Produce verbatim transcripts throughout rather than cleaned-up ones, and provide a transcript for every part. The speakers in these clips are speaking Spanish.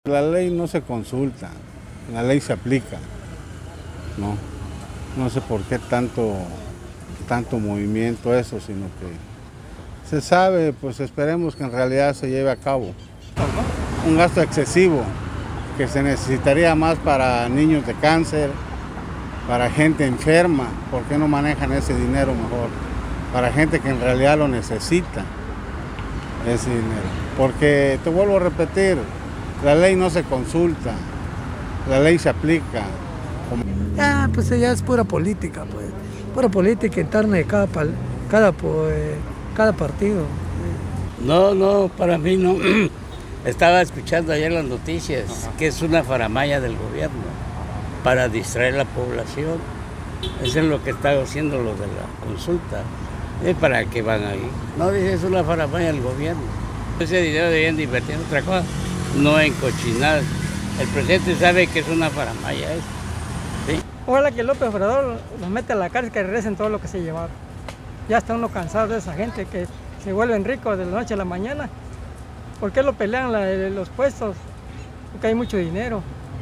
La ley no se consulta, la ley se aplica, ¿no? No sé por qué tanto, tanto movimiento eso, sino que se sabe, pues esperemos que en realidad se lleve a cabo. Un gasto excesivo que se necesitaría más para niños de cáncer, para gente enferma. ¿Por qué no manejan ese dinero mejor? Para gente que en realidad lo necesita, ese dinero. Porque, te vuelvo a repetir, la ley no se consulta, la ley se aplica. Ah, pues ya es pura política, pues. Pura política interna de cada, cada, pues, cada partido. No, no, para mí no. Estaba escuchando ayer las noticias, que es una faramalla del gobierno para distraer a la población. Eso es lo que está haciendo los de la consulta. ¿Es para qué van ahí? No, dice, es una faramalla del gobierno. Ese dinero deberían de invertir en otra cosa, no en cochinadas. El presidente sabe que es una faramalla eso. ¿Sí? Ojalá que López Obrador los mete a la cárcel, que regresen todo lo que se llevaron. Ya está uno cansado de esa gente que se vuelven ricos de la noche a la mañana. ¿Por qué lo pelean la, los puestos? Porque hay mucho dinero,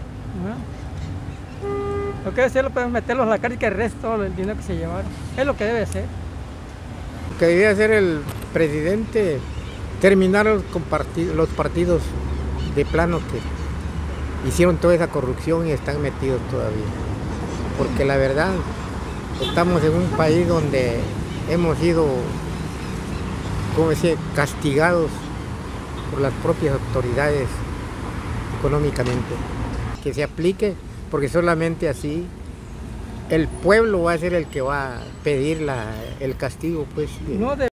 ¿no? Lo que debe ser, lo pueden meterlos a la cárcel, que regresen todo el dinero que se llevaron. Es lo que debe ser. Lo que debería hacer el presidente, terminar los, los partidos de plano que hicieron toda esa corrupción y están metidos todavía. Porque la verdad, estamos en un país donde hemos sido, como decía, castigados por las propias autoridades económicamente. Que se aplique, porque solamente así el pueblo va a ser el que va a pedir la, el castigo, pues. No de